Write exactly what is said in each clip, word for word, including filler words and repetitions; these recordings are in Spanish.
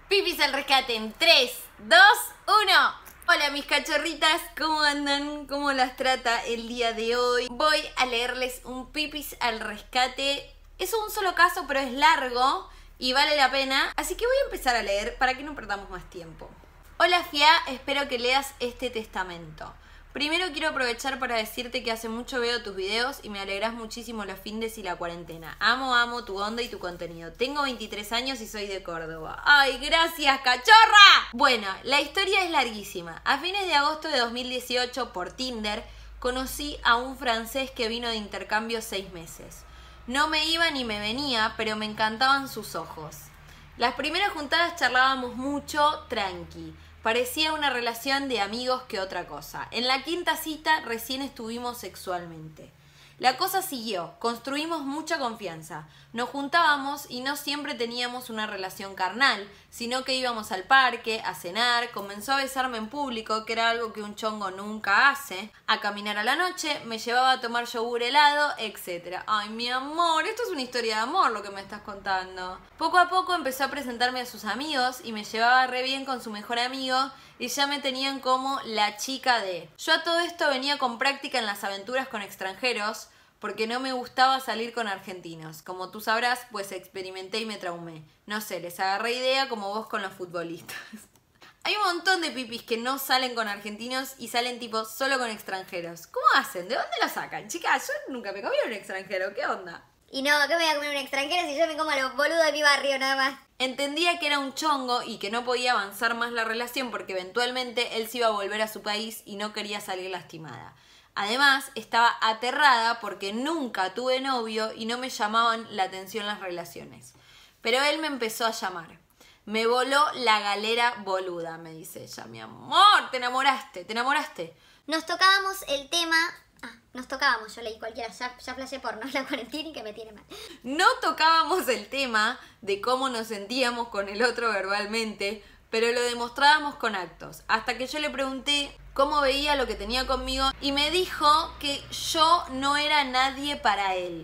Pipis al rescate en tres, dos, uno. Hola mis cachorritas, ¿cómo andan? ¿Cómo las trata el día de hoy? Voy a leerles un Pipis al rescate. Es un solo caso, pero es largo y vale la pena. Así que voy a empezar a leer para que no perdamos más tiempo. Hola Fia, espero que leas este testamento. Primero quiero aprovechar para decirte que hace mucho veo tus videos y me alegrás muchísimo los findes y la cuarentena. Amo, amo tu onda y tu contenido. Tengo veintitrés años y soy de Córdoba. ¡Ay, gracias, cachorra! Bueno, la historia es larguísima. A fines de agosto de dos mil dieciocho, por Tinder, conocí a un francés que vino de intercambio seis meses. No me iba ni me venía, pero me encantaban sus ojos. Las primeras juntadas charlábamos mucho, tranqui. Parecía una relación de amigos que otra cosa. En la quinta cita recién estuvimos sexualmente. La cosa siguió, construimos mucha confianza. Nos juntábamos y no siempre teníamos una relación carnal, sino que íbamos al parque, a cenar, comenzó a besarme en público, que era algo que un chongo nunca hace, a caminar a la noche, me llevaba a tomar yogur helado, etcétera. Ay, mi amor, esto es una historia de amor lo que me estás contando. Poco a poco empezó a presentarme a sus amigos y me llevaba re bien con su mejor amigo y ya me tenían como la chica de... Yo a todo esto venía con práctica en las aventuras con extranjeros porque no me gustaba salir con argentinos. Como tú sabrás, pues experimenté y me traumé. No sé, les agarré idea como vos con los futbolistas. Hay un montón de pipis que no salen con argentinos y salen tipo solo con extranjeros. ¿Cómo hacen? ¿De dónde lo sacan? Chicas, yo nunca me comí un extranjero. ¿Qué onda? Y no, ¿qué me voy a comer un extranjero si yo me como a los boludos de mi barrio nada más? Entendía que era un chongo y que no podía avanzar más la relación porque eventualmente él se iba a volver a su país y no quería salir lastimada. Además, estaba aterrada porque nunca tuve novio y no me llamaban la atención las relaciones. Pero él me empezó a llamar. Me voló la galera boluda, me dice ella. Mi amor, te enamoraste, te enamoraste. Nos tocábamos el tema... Ah, nos tocábamos, yo leí cualquiera, ya, ya flashé porno, la cuarentena y que me tiene mal. No tocábamos el tema de cómo nos sentíamos con el otro verbalmente, pero lo demostrábamos con actos. Hasta que yo le pregunté cómo veía lo que tenía conmigo y me dijo que yo no era nadie para él.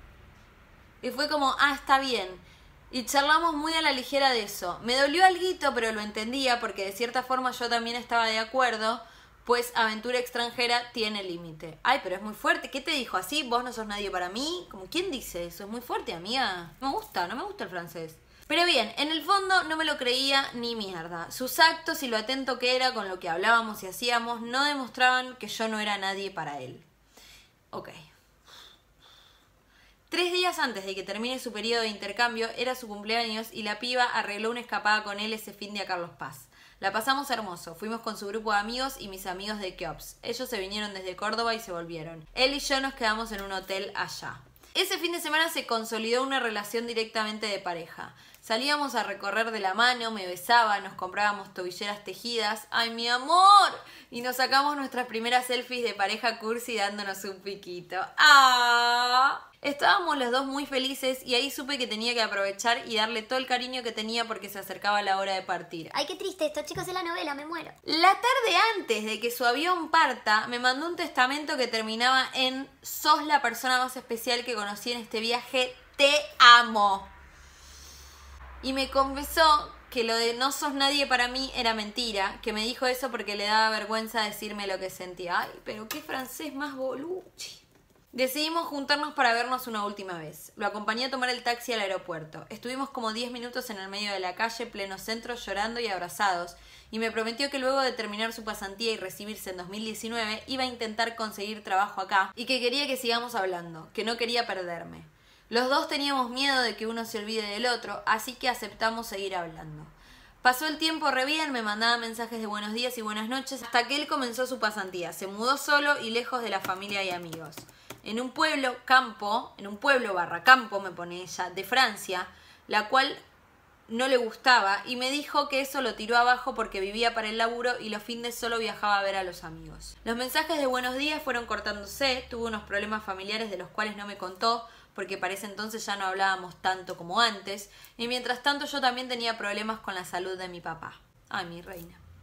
Y fue como, ah, está bien. Y charlamos muy a la ligera de eso. Me dolió alguito, pero lo entendía porque de cierta forma yo también estaba de acuerdo, pues aventura extranjera tiene límite. Ay, pero es muy fuerte. ¿Qué te dijo? ¿Así? ¿Vos no sos nadie para mí? ¿Cómo quién dice eso? Es muy fuerte, amiga. No me gusta, no me gusta el francés. Pero bien, en el fondo no me lo creía ni mierda. Sus actos y lo atento que era con lo que hablábamos y hacíamos no demostraban que yo no era nadie para él. Ok. Tres días antes de que termine su periodo de intercambio, era su cumpleaños y la piba arregló una escapada con él ese fin de a Carlos Paz. La pasamos hermoso, fuimos con su grupo de amigos y mis amigos de Keops. Ellos se vinieron desde Córdoba y se volvieron. Él y yo nos quedamos en un hotel allá. Ese fin de semana se consolidó una relación directamente de pareja. Salíamos a recorrer de la mano, me besaba, nos comprábamos tobilleras tejidas. ¡Ay, mi amor! Y nos sacamos nuestras primeras selfies de pareja cursi dándonos un piquito. ¡Ah! Estábamos los dos muy felices y ahí supe que tenía que aprovechar y darle todo el cariño que tenía porque se acercaba la hora de partir. Ay, qué triste esto, chicos, es la novela, me muero. La tarde antes de que su avión parta, me mandó un testamento que terminaba en: sos la persona más especial que conocí en este viaje, te amo. Y me confesó que lo de no sos nadie para mí era mentira, que me dijo eso porque le daba vergüenza decirme lo que sentía. Ay, pero qué francés más boluchi. Decidimos juntarnos para vernos una última vez. Lo acompañé a tomar el taxi al aeropuerto. Estuvimos como diez minutos en el medio de la calle, pleno centro, llorando y abrazados, y me prometió que luego de terminar su pasantía y recibirse en dos mil diecinueve iba a intentar conseguir trabajo acá y que quería que sigamos hablando, que no quería perderme. Los dos teníamos miedo de que uno se olvide del otro, así que aceptamos seguir hablando. Pasó el tiempo re bien, me mandaba mensajes de buenos días y buenas noches, hasta que él comenzó su pasantía. Se mudó solo y lejos de la familia y amigos. En un pueblo campo, en un pueblo barra campo, me pone ella, de Francia, la cual no le gustaba, y me dijo que eso lo tiró abajo porque vivía para el laburo y los fines solo viajaba a ver a los amigos. Los mensajes de buenos días fueron cortándose, tuvo unos problemas familiares de los cuales no me contó, porque para ese entonces ya no hablábamos tanto como antes, y mientras tanto yo también tenía problemas con la salud de mi papá. Ay, mi reina.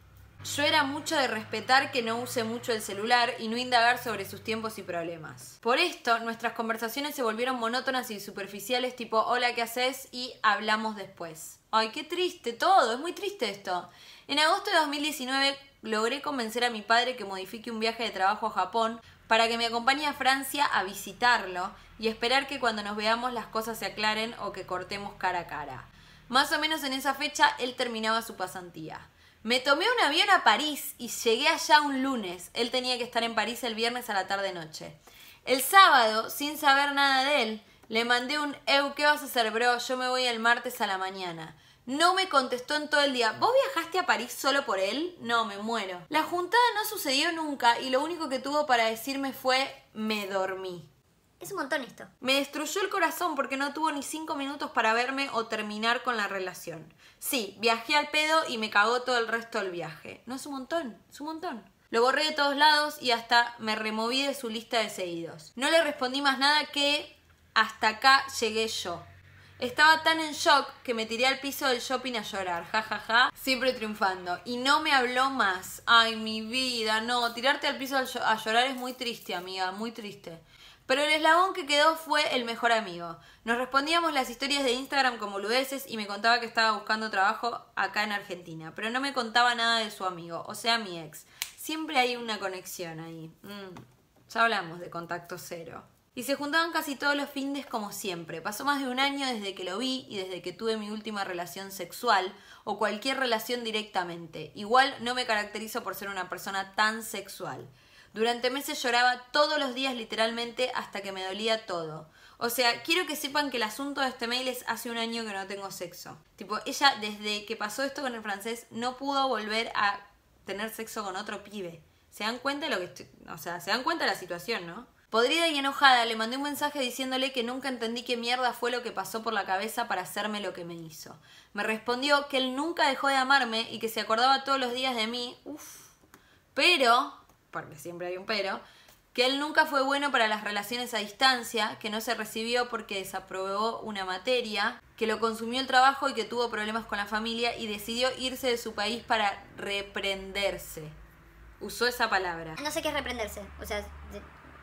Yo era mucho de respetar que no use mucho el celular y no indagar sobre sus tiempos y problemas. Por esto, nuestras conversaciones se volvieron monótonas y superficiales, tipo, hola, ¿qué haces? Y hablamos después. Ay, qué triste todo, es muy triste esto. En agosto de dos mil diecinueve logré convencer a mi padre que modifique un viaje de trabajo a Japón para que me acompañe a Francia a visitarlo y esperar que cuando nos veamos las cosas se aclaren o que cortemos cara a cara. Más o menos en esa fecha él terminaba su pasantía. Me tomé un avión a París y llegué allá un lunes. Él tenía que estar en París el viernes a la tarde-noche. El sábado, sin saber nada de él, le mandé un «Eu, ¿qué vas a hacer, bro? Yo me voy el martes a la mañana». No me contestó en todo el día. ¿Vos viajaste a París solo por él? No, me muero. La juntada no sucedió nunca y lo único que tuvo para decirme fue «me dormí». Es un montón esto. Me destruyó el corazón porque no tuvo ni cinco minutos para verme o terminar con la relación. Sí, viajé al pedo y me cagó todo el resto del viaje. No, es un montón, es un montón. Lo borré de todos lados y hasta me removí de su lista de seguidos. No le respondí más nada que hasta acá llegué yo. Estaba tan en shock que me tiré al piso del shopping a llorar, jajaja, ja, ja, siempre triunfando. Y no me habló más. Ay, mi vida, no, tirarte al piso a llorar es muy triste, amiga, muy triste. Pero el eslabón que quedó fue el mejor amigo. Nos respondíamos las historias de Instagram como boludeces y me contaba que estaba buscando trabajo acá en Argentina. Pero no me contaba nada de su amigo, o sea, mi ex. Siempre hay una conexión ahí. Mm, ya hablamos de contacto cero. Y se juntaban casi todos los findes como siempre. Pasó más de un año desde que lo vi y desde que tuve mi última relación sexual o cualquier relación directamente. Igual no me caracterizo por ser una persona tan sexual. Durante meses lloraba todos los días literalmente hasta que me dolía todo. O sea, quiero que sepan que el asunto de este mail es hace un año que no tengo sexo. Tipo, ella desde que pasó esto con el francés no pudo volver a tener sexo con otro pibe. ¿Se dan cuenta de lo que estoy...? O sea, se dan cuenta de la situación, ¿no? Podrida y enojada le mandé un mensaje diciéndole que nunca entendí qué mierda fue lo que pasó por la cabeza para hacerme lo que me hizo. Me respondió que él nunca dejó de amarme y que se acordaba todos los días de mí. Uf. Pero... porque siempre hay un pero, que él nunca fue bueno para las relaciones a distancia, que no se recibió porque desaprobó una materia, que lo consumió el trabajo y que tuvo problemas con la familia y decidió irse de su país para reprenderse. Usó esa palabra. No sé qué es reprenderse, o sea... De...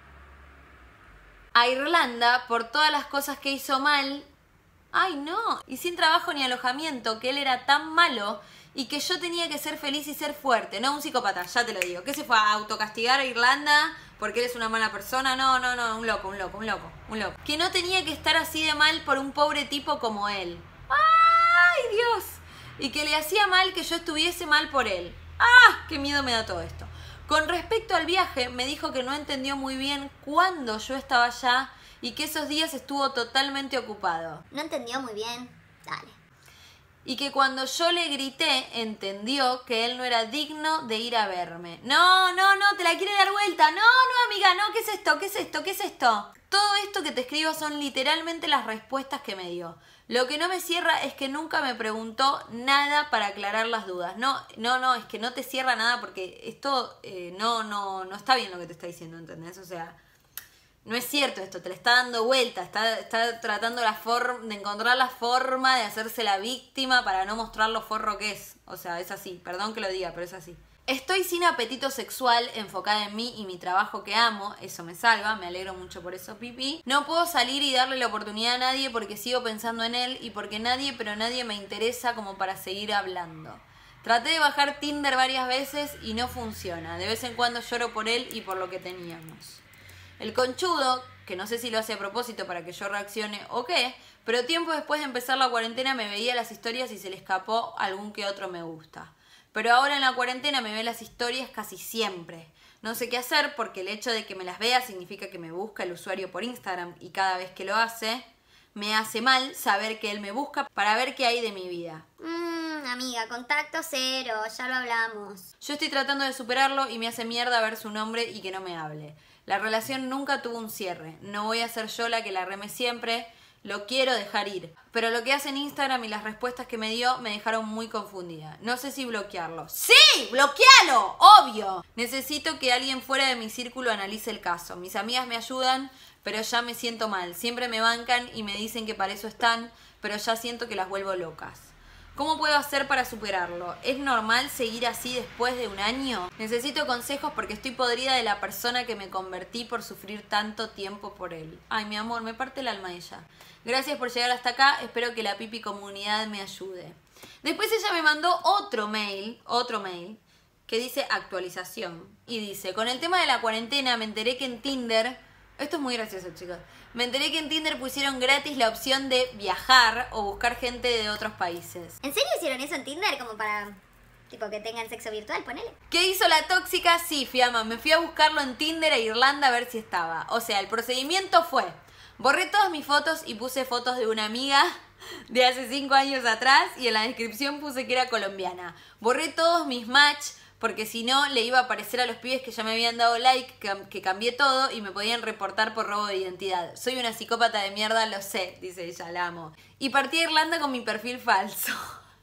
A Irlanda por todas las cosas que hizo mal. ¡Ay, no! Y sin trabajo ni alojamiento, que él era tan malo... y que yo tenía que ser feliz y ser fuerte, no un psicópata, ya te lo digo. ¿Qué se fue a autocastigar a Irlanda porque eres una mala persona? No, no, no, un loco, un loco, un loco, un loco. Que no tenía que estar así de mal por un pobre tipo como él. ¡Ay, Dios! Y que le hacía mal que yo estuviese mal por él. ¡Ah! ¡Qué miedo me da todo esto! Con respecto al viaje, me dijo que no entendió muy bien cuándo yo estaba allá y que esos días estuvo totalmente ocupado. No entendió muy bien. Dale. Y que cuando yo le grité, entendió que él no era digno de ir a verme. No, no, no, te la quiere dar vuelta. No, no, amiga, no, ¿qué es esto? ¿Qué es esto? ¿Qué es esto? Todo esto que te escribo son literalmente las respuestas que me dio. Lo que no me cierra es que nunca me preguntó nada para aclarar las dudas. No, no, no, es que no te cierra nada porque esto eh, no, no, no está bien lo que te está diciendo, ¿entendés? O sea... no es cierto esto, te le está dando vuelta, está, está tratando la forma de encontrar la forma de hacerse la víctima para no mostrar lo forro que es. O sea, es así, perdón que lo diga, pero es así. Estoy sin apetito sexual, enfocada en mí y mi trabajo que amo, eso me salva, me alegro mucho por eso, pipi. No puedo salir y darle la oportunidad a nadie porque sigo pensando en él y porque nadie, pero nadie me interesa como para seguir hablando. Traté de bajar Tinder varias veces y no funciona, de vez en cuando lloro por él y por lo que teníamos. El conchudo, que no sé si lo hace a propósito para que yo reaccione o qué, pero tiempo después de empezar la cuarentena me veía las historias y se le escapó algún que otro me gusta. Pero ahora en la cuarentena me ve las historias casi siempre. No sé qué hacer porque el hecho de que me las vea significa que me busca el usuario por Instagram y cada vez que lo hace, me hace mal saber que él me busca para ver qué hay de mi vida. Mmm, amiga, contacto cero, ya lo hablamos. Yo estoy tratando de superarlo y me hace mierda ver su nombre y que no me hable. La relación nunca tuvo un cierre. No voy a ser yo la que la reme siempre. Lo quiero dejar ir. Pero lo que hace en Instagram y las respuestas que me dio me dejaron muy confundida. No sé si bloquearlo. ¡Sí! ¡Bloquealo! ¡Obvio! Necesito que alguien fuera de mi círculo analice el caso. Mis amigas me ayudan, pero ya me siento mal. Siempre me bancan y me dicen que para eso están, pero ya siento que las vuelvo locas. ¿Cómo puedo hacer para superarlo? ¿Es normal seguir así después de un año? Necesito consejos porque estoy podrida de la persona que me convertí por sufrir tanto tiempo por él. Ay, mi amor, me parte el alma ella. Gracias por llegar hasta acá, espero que la Pipi comunidad me ayude. Después ella me mandó otro mail, otro mail, que dice actualización. Y dice, con el tema de la cuarentena me enteré que en Tinder... Esto es muy gracioso, chicos. Me enteré que en Tinder pusieron gratis la opción de viajar o buscar gente de otros países. ¿En serio hicieron eso en Tinder? Como para, tipo, que tengan sexo virtual, ponele. ¿Qué hizo la tóxica? Sí, Fiamma, me fui a buscarlo en Tinder e Irlanda a ver si estaba. O sea, el procedimiento fue... Borré todas mis fotos y puse fotos de una amiga de hace cinco años atrás y en la descripción puse que era colombiana. Borré todos mis match porque si no le iba a aparecer a los pibes que ya me habían dado like, que, que cambié todo y me podían reportar por robo de identidad. Soy una psicópata de mierda, lo sé, dice ella, la amo. Y partí a Irlanda con mi perfil falso.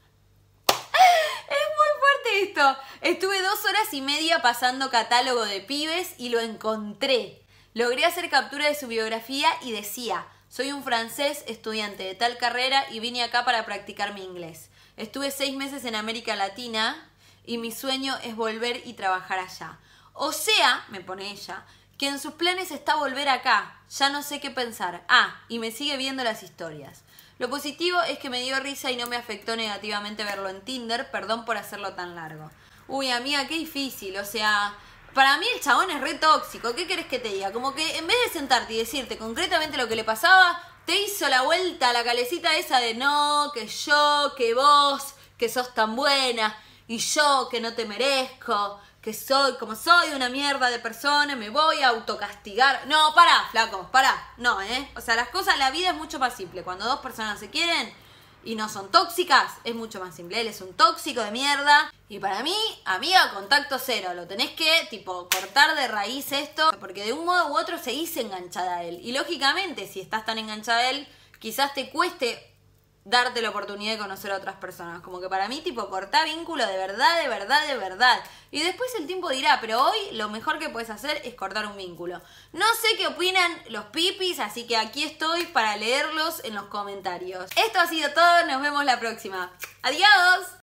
Es muy fuerte esto. Estuve dos horas y media pasando catálogo de pibes y lo encontré. Logré hacer captura de su biografía y decía, soy un francés estudiante de tal carrera y vine acá para practicar mi inglés. Estuve seis meses en América Latina y mi sueño es volver y trabajar allá. O sea, me pone ella, que en sus planes está volver acá. Ya no sé qué pensar. Ah, y me sigue viendo las historias. Lo positivo es que me dio risa y no me afectó negativamente verlo en Tinder. Perdón por hacerlo tan largo. Uy, amiga, qué difícil. O sea... Para mí el chabón es re tóxico. ¿Qué querés que te diga? Como que en vez de sentarte y decirte concretamente lo que le pasaba, te hizo la vuelta a la calecita esa de no, que yo, que vos, que sos tan buena, y yo que no te merezco, que soy, como soy una mierda de persona, me voy a autocastigar. No, pará, flaco, pará. No, ¿eh? O sea, las cosas, la vida es mucho más simple. Cuando dos personas se quieren y no son tóxicas, es mucho más simple. Él es un tóxico de mierda. Y para mí, amiga, contacto cero. Lo tenés que, tipo, cortar de raíz esto. Porque de un modo u otro seguís enganchada a él. Y lógicamente, si estás tan enganchada a él, quizás te cueste darte la oportunidad de conocer a otras personas. Como que para mí, tipo, cortá vínculo de verdad, de verdad, de verdad. Y después el tiempo dirá, pero hoy lo mejor que puedes hacer es cortar un vínculo. No sé qué opinan los pipis, así que aquí estoy para leerlos en los comentarios. Esto ha sido todo, nos vemos la próxima. ¡Adiós!